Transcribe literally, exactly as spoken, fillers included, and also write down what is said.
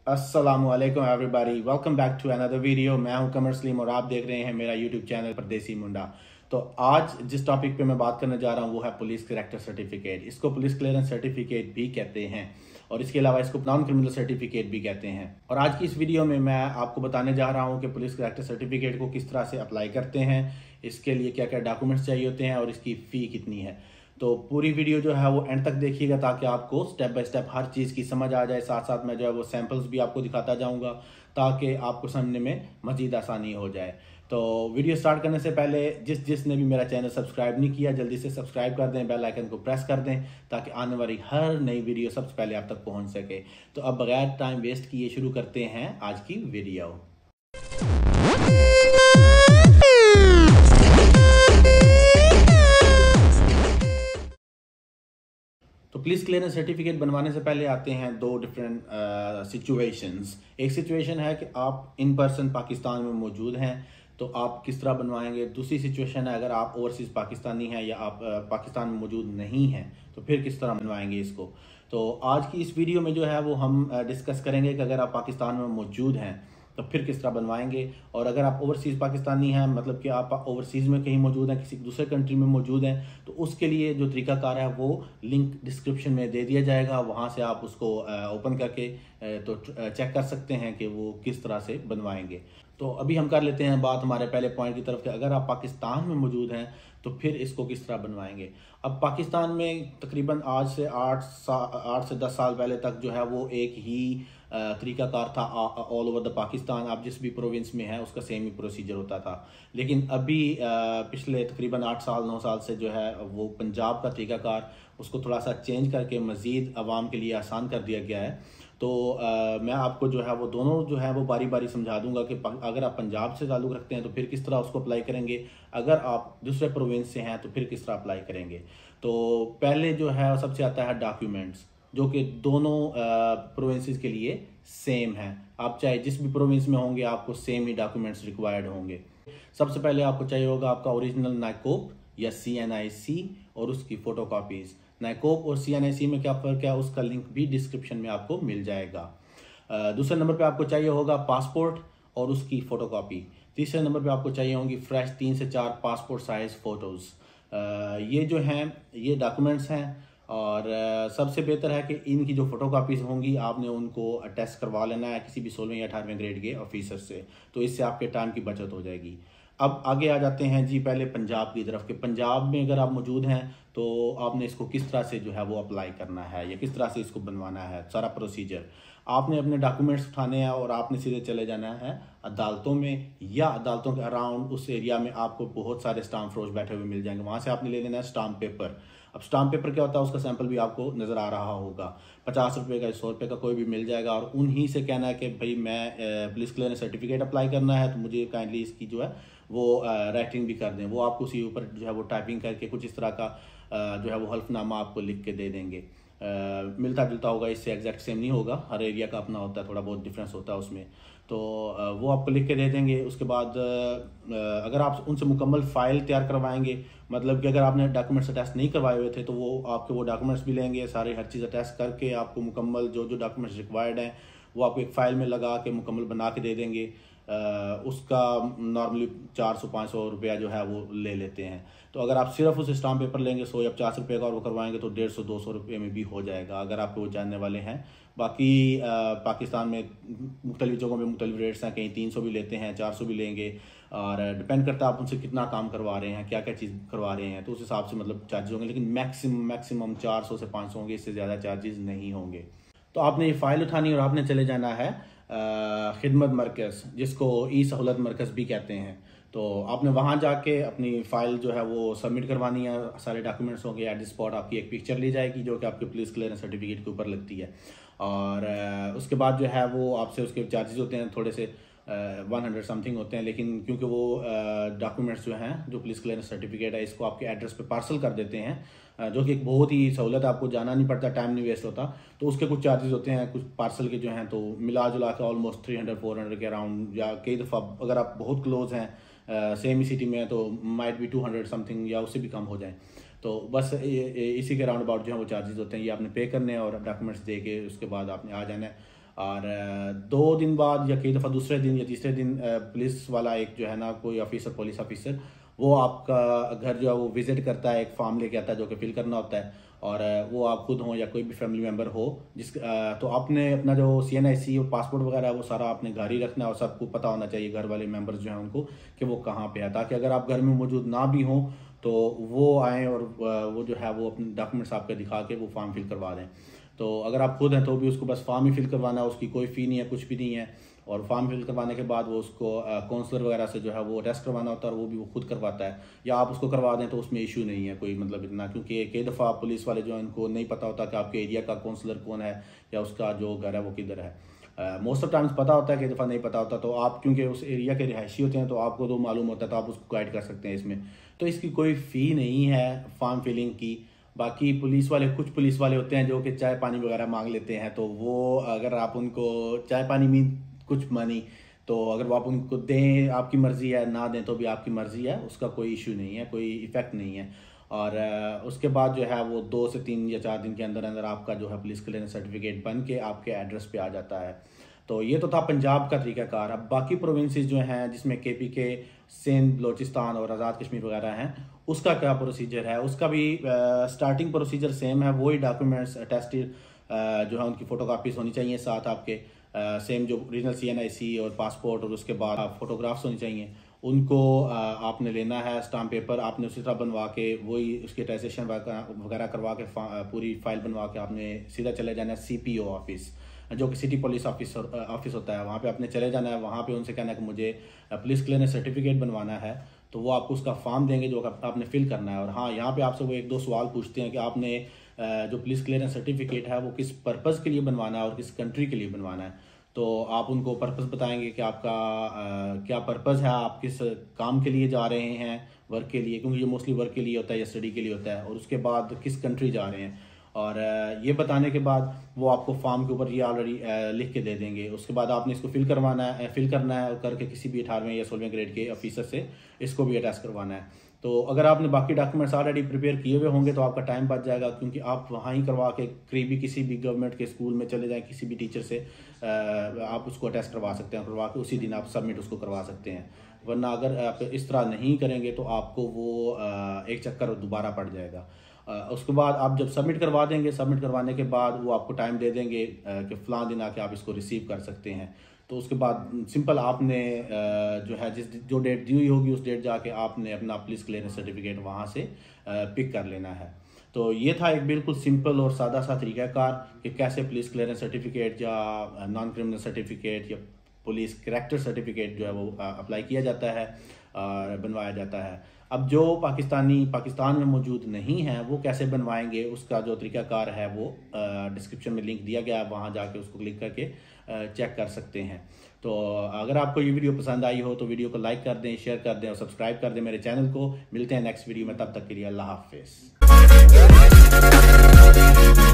अस्सलामुअलैकुम everybody, welcome back to another video. मैं हूं कमर सलीम और आप देख रहे हैं मेरा यूट्यूब चैनल परदेसी मुंडा। तो आज जिस टॉपिक पे मैं बात करने जा रहा हूं वो है पुलिस कैरेक्टर सर्टिफिकेट। इसको पुलिस क्लियरेंस सर्टिफिकेट भी कहते हैं और इसके अलावा इसको नॉन क्रिमिनल सर्टिफिकेट भी कहते हैं। और आज की इस वीडियो में मैं आपको बताने जा रहा हूँ कि पुलिस कैरेक्टर सर्टिफिकेट को किस तरह से अप्लाई करते हैं, इसके लिए क्या क्या डॉक्यूमेंट्स चाहिए होते हैं और इसकी फ़ी कितनी है। तो पूरी वीडियो जो है वो एंड तक देखिएगा ताकि आपको स्टेप बाय स्टेप हर चीज़ की समझ आ जाए। साथ साथ मैं जो है वो सैंपल्स भी आपको दिखाता जाऊंगा ताकि आपको समझने में मज़ीद आसानी हो जाए। तो वीडियो स्टार्ट करने से पहले जिस जिसने भी मेरा चैनल सब्सक्राइब नहीं किया जल्दी से सब्सक्राइब कर दें, बेल आइकन को प्रेस कर दें ताकि आने वाली हर नई वीडियो सबसे पहले आप तक पहुंच सके। तो अब बगैर टाइम वेस्ट किए शुरू करते हैं आज की वीडियो। तो पुलिस क्लियरेंस सर्टिफिकेट बनवाने से पहले आते हैं दो डिफरेंट सिचुएशंस। एक सिचुएशन है कि आप इन पर्सन पाकिस्तान में मौजूद हैं तो आप किस तरह बनवाएंगे। दूसरी सिचुएशन है अगर आप ओवरसीज़ पाकिस्तानी हैं या आप uh, पाकिस्तान में मौजूद नहीं हैं तो फिर किस तरह बनवाएंगे इसको। तो आज की इस वीडियो में जो है वो हम डिस्कस uh, करेंगे कि अगर आप पाकिस्तान में मौजूद हैं तो फिर किस तरह बनवाएंगे, और अगर आप ओवरसीज़ पाकिस्तानी हैं मतलब कि आप ओवरसीज़ में कहीं मौजूद हैं, किसी दूसरे कंट्री में मौजूद हैं, तो उसके लिए जो तरीकाकार है वो लिंक डिस्क्रिप्शन में दे दिया जाएगा। वहाँ से आप उसको ओपन करके तो चेक कर सकते हैं कि वो किस तरह से बनवाएंगे। तो अभी हम कर लेते हैं बात हमारे पहले पॉइंट की तरफ कि अगर आप पाकिस्तान में मौजूद हैं तो फिर इसको किस तरह बनवाएंगे। अब पाकिस्तान में तकरीबन आज से आठ सा आठ से दस साल पहले तक जो है वो एक ही तरीकाकार था ऑल ओवर द पाकिस्तान। आप जिस भी प्रोविंस में हैं उसका सेम ही प्रोसीजर होता था। लेकिन अभी पिछले तकरीबन आठ साल नौ साल से जो है वो पंजाब का तरीकाकार उसको थोड़ा सा चेंज करके मज़ीद आवाम के लिए आसान कर दिया गया है। तो आ, मैं आपको जो है वो दोनों जो है वो बारी बारी समझा दूंगा कि अगर आप पंजाब से ताल्लुक़ रखते हैं तो फिर किस तरह उसको अप्लाई करेंगे, अगर आप दूसरे प्रोविंस से हैं तो फिर किस तरह अप्लाई करेंगे। तो पहले जो है सबसे आता है डॉक्यूमेंट्स, जो कि दोनों प्रोविंसेस के लिए सेम है। आप चाहे जिस भी प्रोविंस में होंगे आपको सेम ही डॉक्यूमेंट्स रिक्वायर्ड होंगे। सबसे पहले आपको चाहिए होगा आपका ओरिजिनल नाइकोप या सी एन आई सी और उसकी फ़ोटो कापीज़। नाइकोप और सी एन आई सी में क्या फ़र्क है उसका लिंक भी डिस्क्रिप्शन में आपको मिल जाएगा। दूसरे नंबर पे आपको चाहिए होगा पासपोर्ट और उसकी फ़ोटो कापी। तीसरे नंबर पे आपको चाहिए होंगी फ्रेश तीन से चार पासपोर्ट साइज़ फ़ोटोज़। ये जो हैं ये डॉक्यूमेंट्स हैं और सबसे बेहतर है कि इनकी जो फ़ोटो कापीज़ होंगी आपने उनको अटैच करवा लेना है किसी भी सोलहवें या अठारहवें ग्रेड के ऑफिसर से, तो इससे आपके टाइम की बचत हो जाएगी। अब आगे आ जाते हैं जी पहले पंजाब की तरफ के। पंजाब में अगर आप मौजूद हैं तो आपने इसको किस तरह से जो है वो अप्लाई करना है या किस तरह से इसको बनवाना है, सारा प्रोसीजर। आपने अपने डॉक्यूमेंट्स उठाने हैं और आपने सीधे चले जाना है अदालतों में, या अदालतों के अराउंड उस एरिया में आपको बहुत सारे स्टाम्प फरोश बैठे हुए मिल जाएंगे। वहाँ से आपने ले लेना है स्टाम्प पेपर। अब स्टाम्प पेपर क्या होता है उसका सैंपल भी आपको नज़र आ रहा होगा। पचास रुपये का सौ रुपये का कोई भी मिल जाएगा और उन्हीं से कहना है कि भाई मैं पुलिस क्लियरेंस सर्टिफिकेट अप्लाई करना है तो मुझे काइंडली इसकी जो है वो राइटिंग भी कर दें। वो आपको उसी ऊपर जो है वो टाइपिंग करके कुछ इस तरह का जो है वो हल्फनामा आपको लिख के दे देंगे। Uh, मिलता जुलता होगा, इससे एग्जैक्ट सेम नहीं होगा, हर एरिया का अपना होता है, थोड़ा बहुत डिफरेंस होता है उसमें। तो uh, वो आपको लिख के दे देंगे। उसके बाद uh, अगर आप उनसे मुकम्मल फ़ाइल तैयार करवाएंगे, मतलब कि अगर आपने डॉक्यूमेंट्स अटैच नहीं करवाए हुए थे तो वो आपके वो डॉक्यूमेंट्स भी लेंगे, सारे हर चीज़ अटैच करके आपको मुकम्मल जो जो डॉक्यूमेंट्स रिक्वायर्ड हैं वो आपको एक फ़ाइल में लगा के मुकम्मल बना के दे देंगे। आ, उसका नॉर्मली चार सौ पाँच सौ रुपया जो है वो ले लेते हैं। तो अगर आप सिर्फ उस स्टाम्प पेपर लेंगे सौ या पचास रुपये का और वो करवाएंगे तो डेढ़ सौ दो सौ रुपये में भी हो जाएगा अगर आपको वो जानने वाले हैं। बाकी आ, पाकिस्तान में मुख्तलिफ जगहों में मुख्तलिफ रेट्स हैं, कहीं तीन सौ भी लेते हैं, चार सौ भी लेंगे, और डिपेंड करता है आप उनसे कितना काम करवा रहे हैं, क्या क्या चीज़ करवा रहे हैं, तो उस हिसाब से मतलब चार्जेस होंगे। लेकिन मैक्सिमम मैक्सिमम चार सौ से पाँच सौ होंगे, इससे ज़्यादा चार्जेस नहीं होंगे। तो आपने ये फ़ाइल उठानी और आपने चले जाना है खिदमत मरकज़, जिसको ई सहूलत मरकज़ भी कहते हैं। तो आपने वहाँ जाके अपनी फ़ाइल जो है वो सबमिट करवानी है, सारे डॉक्यूमेंट्स होंगे। एट द स्पॉट आपकी एक पिक्चर ली जाएगी जो कि आपके पुलिस क्लियरेंस सर्टिफिकेट के ऊपर लगती है, और उसके बाद जो है वो आपसे उसके चार्जेस होते हैं थोड़े से वन हंड्रेड समथिंग होते हैं। लेकिन क्योंकि वो डॉक्यूमेंट्स जो हैं जो पुलिस क्लियरेंस सर्टिफिकेट है इसको आपके एड्रेस पे पार्सल कर देते हैं, जो कि एक बहुत ही सहूलत है, आपको जाना नहीं पड़ता, टाइम नहीं वेस्ट होता। तो उसके कुछ चार्जेस होते हैं कुछ पार्सल के जो हैं, तो मिला जुला के almost three hundred four hundred के अराउंड, या कई दफ़ा अगर आप बहुत क्लोज हैं सेम ही सिटी में तो माइट भी टू हंड्रेड समथिंग या उससे भी कम हो जाए। तो बस इसी के राउंड अबाउट जो है वो चार्जेस होते हैं, ये आपने पे करने हैं और डॉक्यूमेंट्स दे के उसके बाद आपने आ जाना है। और दो दिन बाद या कई दफ़ा दूसरे दिन या तीसरे दिन पुलिस वाला एक जो है ना कोई ऑफिसर पुलिस ऑफिसर वो आपका घर जो है वो विज़िट करता है, एक फॉर्म लेके आता है जो कि फिल करना होता है, और वो आप खुद हों या कोई भी फैमिली मेम्बर हो जिस तो आपने अपना जो सी एन आई सी और पासपोर्ट वगैरह है वो सारा आपने घर ही रखना है और सबको पता होना चाहिए घर वाले मेम्बर्स जो हैं उनको कि वो कहाँ पे है, ताकि अगर आप घर में मौजूद ना भी हों तो वो आएँ और वो जो है वो अपने डॉक्यूमेंट्स आपके दिखा के वो फॉर्म फिल करवा दें। तो अगर आप खुद हैं तो भी उसको बस फॉर्म ही फिल करवाना है, उसकी कोई फ़ी नहीं है, कुछ भी नहीं है। और फॉर्म फिल करवाने के बाद वो उसको काउंसलर वगैरह से जो है वो टेस्ट करवाना होता है और वो भी वो खुद करवाता है, या आप उसको करवा दें तो उसमें इशू नहीं है कोई मतलब इतना, क्योंकि कई दफ़ा पुलिस वाले जो हैं उनको नहीं पता होता कि आपके एरिया का काउंसलर कौन है या उसका जो घर है वो किधर है। मोस्ट ऑफ टाइम्स पता होता है, कई दफ़ा नहीं पता होता, तो आप क्योंकि उस एरिया के रिहायशी होते हैं तो आपको तो मालूम होता है तो आप उसको गाइड कर सकते हैं इसमें। तो इसकी कोई फ़ी नहीं है फॉर्म फिलिंग की। बाकी पुलिस वाले कुछ पुलिस वाले होते हैं जो कि चाय पानी वगैरह मांग लेते हैं, तो वो अगर आप उनको चाय पानी में कुछ मनी तो अगर वो आप उनको दें आपकी मर्ज़ी है, ना दें तो भी आपकी मर्ज़ी है, उसका कोई इशू नहीं है, कोई इफ़ेक्ट नहीं है। और उसके बाद जो है वो दो से तीन या चार दिन के अंदर अंदर आपका जो है पुलिस क्लियरेंस सर्टिफिकेट बन के आपके एड्रेस पे आ जाता है। तो ये तो था पंजाब का तरीक़ाकार। अब बाकी प्रोविंसेस जो हैं जिसमें के पी के, सिंध, बलोचिस्तान और आज़ाद कश्मीर वगैरह हैं, उसका क्या प्रोसीजर है, उसका भी स्टार्टिंग प्रोसीजर सेम है। वही डॉक्यूमेंट्स अटेस्टेड जो है उनकी फ़ोटोकॉपीज़ होनी चाहिए साथ आपके, सेम जो ओरिजिनल सी एन आई सी और पासपोर्ट, और उसके बाद फ़ोटोग्राफ्स होनी चाहिए, उनको आ, आपने लेना है। स्टाम्प पेपर आपने उसी तरह बनवा के वही उसकी अटेस्टेशन वगैरह करवा के पूरी फाइल बनवा के आपने सीधा चले जाना है सी पी ओ ऑफिस, जो कि सिटी पुलिस ऑफिस ऑफिस होता है। वहाँ पे आपने चले जाना है, वहाँ पे उनसे कहना है कि मुझे पुलिस क्लियरेंस सर्टिफिकेट बनवाना है, तो वो आपको उसका फॉर्म देंगे जो आपने फिल करना है। और हाँ, यहाँ पे आपसे वो एक दो सवाल पूछते हैं कि आपने जो पुलिस क्लियरेंस सर्टिफिकेट है वो किस पर्पज़ के लिए बनवाना है और किस कंट्री के लिए बनवाना है। तो आप उनको पर्पज़ बताएंगे कि आपका आ, क्या पर्पज़ है, आप किस काम के लिए जा रहे हैं, वर्क के लिए, क्योंकि ये मोस्टली वर्क के लिए होता है या स्टडी के लिए होता है, और उसके बाद किस कंट्री जा रहे हैं। और ये बताने के बाद वो आपको फॉर्म के ऊपर ये ऑलरेडी लिख के दे देंगे। उसके बाद आपने इसको फिल करवाना है, फिल करना है और करके किसी भी अठारहवें या सोलहवें ग्रेड के ऑफिसर से इसको भी अटैच करवाना है। तो अगर आपने बाकी डॉक्यूमेंट्स ऑलरेडी प्रिपेयर किए हुए होंगे तो आपका टाइम बच जाएगा, क्योंकि आप वहाँ ही करवा के करीबी किसी भी गवर्नमेंट के स्कूल में चले जाएँ, किसी भी टीचर से आप उसको अटैच करवा सकते हैं, करवा के उसी दिन आप सबमिट उसको करवा सकते हैं। वरना अगर आप इस तरह नहीं करेंगे तो आपको वो एक चक्कर दोबारा पड़ जाएगा। उसके बाद आप जब सबमिट करवा देंगे, सबमिट करवाने के बाद वो आपको टाइम दे देंगे कि फ़लाँ दिन आके आप इसको रिसीव कर सकते हैं। तो उसके बाद सिंपल आपने जो है जिस जो डेट दी हुई होगी उस डेट जाके आपने अपना पुलिस क्लियरेंस सर्टिफिकेट वहाँ से पिक कर लेना है। तो ये था एक बिल्कुल सिंपल और सादा सा तरीक़ाकार कि कैसे पुलिस क्लियरेंस सर्टिफिकेट या नॉन क्रिमिनल सर्टिफिकेट या पुलिस करैक्टर सर्टिफिकेट जो है वो अप्लाई किया जाता है और बनवाया जाता है। अब जो पाकिस्तानी पाकिस्तान में मौजूद नहीं है वो कैसे बनवाएंगे, उसका जो तरीक़ाकार है वो डिस्क्रिप्शन में लिंक दिया गया है, वहाँ जाके उसको क्लिक करके चेक कर सकते हैं। तो अगर आपको ये वीडियो पसंद आई हो तो वीडियो को लाइक कर दें, शेयर कर दें और सब्सक्राइब कर दें मेरे चैनल को। मिलते हैं नेक्स्ट वीडियो में, तब तक के लिए अल्लाह हाफिज़।